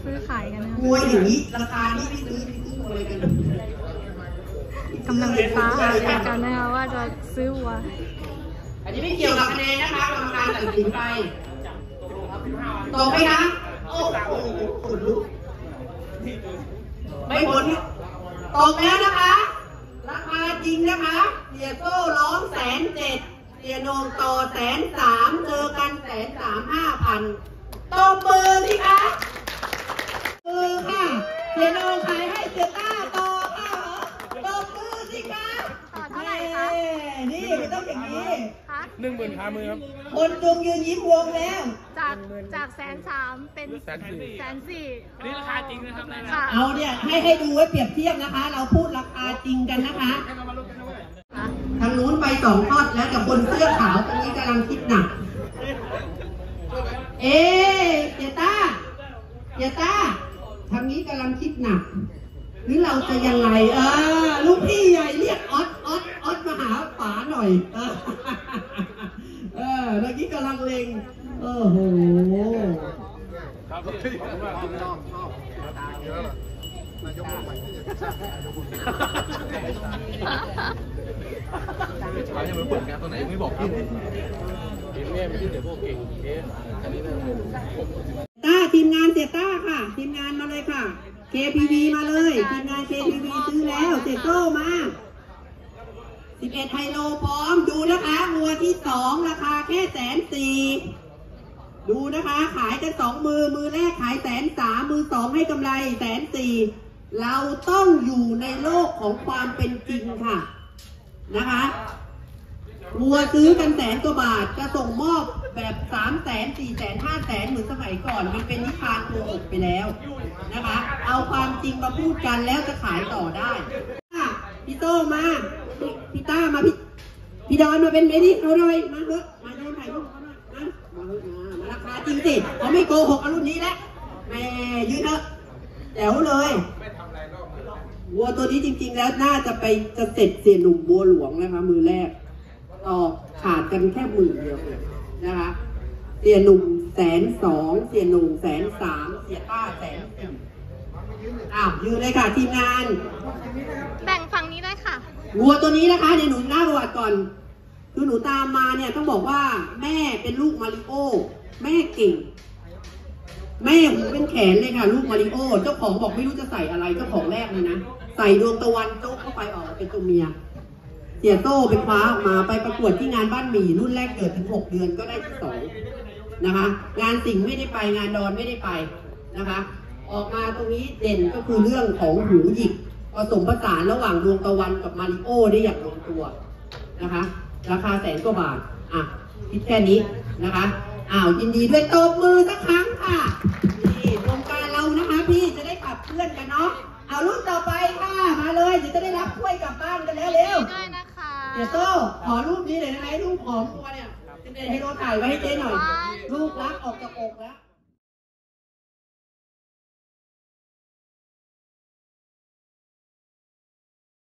ซื้อขายกันนะวัวอย่างนี้ราคานี้ไม่ซื้อเลยกันกำลังปรึกษากันนะคะว่าจะซื้อวัวอันนี้ไม่เกี่ยวกับคะแนนนะคะกรรมการตัดสินไปตกไหมคะโอ้โหขนลุกไม่ผลตกแล้วนะคะราคาจริงนะคะเสียโซ่ร้อง107,000เสียโนงต่อ103,000เจอกัน135,000ตบมือสิคะค่ะเสียโนงขายให้เสียต้าต่อค่ะตบมือสิคะต่อเท่าไหร่คะนี่มันต้องอย่างนี้ 10,000 5,000ครับคนจงยืนยิ้มวงแล้วจาก103,000เป็น104,000 อันนี้ราคาจริงนะครับเอาเนี่ยให้ดูไว้เปรียบเทียบนะคะ เราพูดราคาจริงกันนะคะทางนู้นไป2 ทอดแล้วแต่คนเสื้อขาวตรงนี้กำลังคิดหนักเจต้าทางนี้กำลังคิดหนักหรือเราจะยังไงลูกพี่ใหญ่เรียกออสมาหาป๋าหน่อยเมื่อกี้กำลังเล็งโอ้โหเขายังไม่เปิดงานตัวไหนไม่บอกพี่แม่ไม่ใช่เดี๋ยวพวกเก่งอันนี้ทีมงานเสียต้าค่ะทีมงานมาเลยค่ะ KPV มาเลยทีมงาน KPV ซื้อแล้วเสียโซ่มา11ไฮโลพร้อมดูนะคะวัวที่2ราคาแค่140,000ดูนะคะขายกัน2 มือแรกขาย130,000มือ2ให้กำไร140,000เราต้องอยู่ในโลกของความเป็นจริงค่ะนะคะวัวซื้อกัน100,000 กว่าบาทจะส่งมอบแบบ300,000 400,000 500,000เหมือนสมัยก่อนมันเป็นนิทานโกหกไปแล้วนะคะเอาความจริงมาพูดกันแล้วจะขายต่อได้พี่โต้มาพี่ต้ามาพี่ดอนมาเป็นเมดิเขาหน่อยมาเถอะมาโดนถ่ายรูปเขาหน่อยมาราคาจริงสิเขาไม่โกหกรุ่นนี้แล้วแม่ยืนเถอะแจ๋วเลยวัวตัวนี้จริงๆแล้วน่าจะเสร็จเสียหนุ่มบัวหลวงนะคะมือแรกต่อขาดกันแค่10,000เดียวนะคะเสียหนุ่ม120,000เสียหนุ่ม130,000เสียต้า140,000ยืนเลยค่ะทีมงานแบ่งฝั่งนี้ได้ค่ะวัวตัวนี้นะคะเดี๋ยวหนูหน้าประวัติก่อนคือหนูตามมาเนี่ยต้องบอกว่าแม่เป็นลูกมาริโอแม่เก่งแม่หูเป็นแขนเลยค่ะลูกมาริโอเจ้าของบอกไม่รู้จะใส่อะไรเจ้าของแรกเลยนะใส่ดวงตะวันโจ๊กเข้าไปออกเป็นตัวเมียเสียโต้เป็นคว้าออกมาไปประกวดที่งานบ้านหมี่รุ่นแรกเกิดถึง6 เดือนก็ได้ที่2นะคะงานสิงห์ไม่ได้ไปงานดอนไม่ได้ไปนะคะออกมาตรงนี้เด่นก็คือเรื่องของหูหยิกผสมผสานระหว่างดวงตะวันกับมาริโอได้อย่างลงตัวนะคะราคา100,000 กว่าบาทคิดแค่นี้นะคะยินดีด้วยตบมือสักครั้งค่ะนี่โครงการเรานะคะพี่จะได้ขับเคลื่อนกันเนาะเอารุ่นต่อไปค่ะมาเลยเดี๋ยวจะได้รับถ้วยกลับบ้านกันแล้วเร็วได้นะคะเดี๋ยวโต้ขอรูปนี้เลยได้ไหมรูปของตัวเนี่ยจะได้ให้เราถ่ายไว้ให้เจ๊หน่อยลูกรักออกจากอกแล้ว